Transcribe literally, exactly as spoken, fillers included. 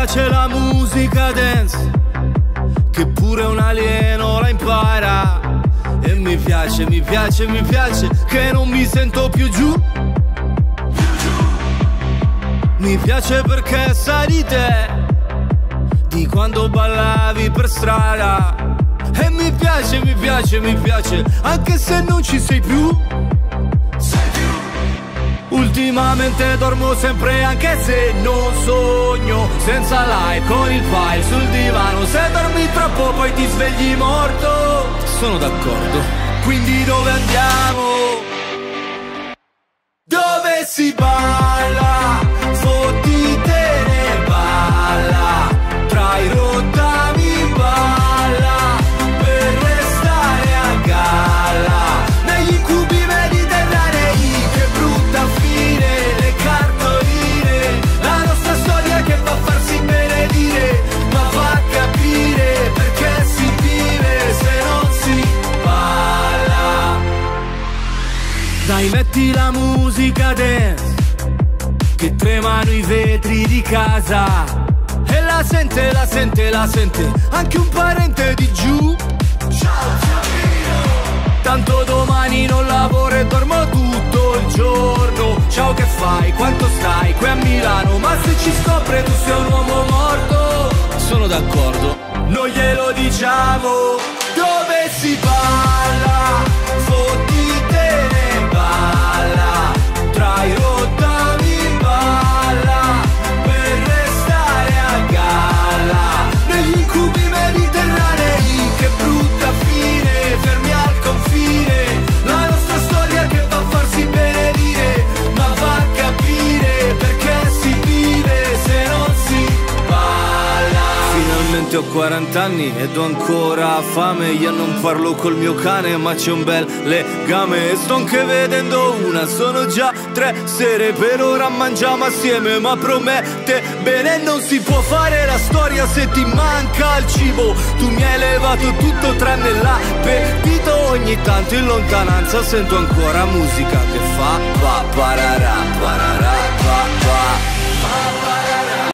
piace la musica dance, che pure un alieno la impara. E mi piace, mi piace, mi piace, che non mi sento più giù. Mi piace perché sai di te, di quando ballavi per strada. E mi piace, mi piace, mi piace, anche se non ci sei più. Sei più. Ultimamente dormo sempre anche se non sogno, senza like, con il file sul divano. Se dormi troppo poi ti svegli morto. Sono d'accordo. Quindi dove andiamo? Dove si balla? Fottitene balla, tra i rottami balla, per restare a galla, negli incubi mediterranei. Che brutta fine, le cartoline, la nostra storia che fa farsi benedire, ma fa capire perché si vive se non si balla. Dai, metti la musica dance, che tremano i vetri di casa, e la sente, la sente, la sente anche un parente di giù. Ciao Giamino, tanto domani non lavoro e dormo tutto il giorno. Ciao, che fai? Quanto stai? Qui a Milano, ma se ci scopre tu sei un uomo morto. Sono d'accordo, non glielo diciamo. Dove si balla? Fottitene balla, tra i rottami balla, per restare a galla, negli incubi mediterranei. Che brutta fine, fermi al confine, la nostra storia che fa farsi benedire, ma fa capire perché si vive se non si balla. Finalmente ho quaranta anni ed ho ancora fame. Io non parlo col mio cane ma c'è un bel legame, e sto anche vedendo una, sono già tre sere. Per ora mangiamo assieme ma promette bene. Non si può fare la storia se ti manca il cibo. Tu mi hai levato tutto tranne l'appetito. Ogni tanto in lontananza sento ancora musica che fa pa pararà, pararà, pa pa.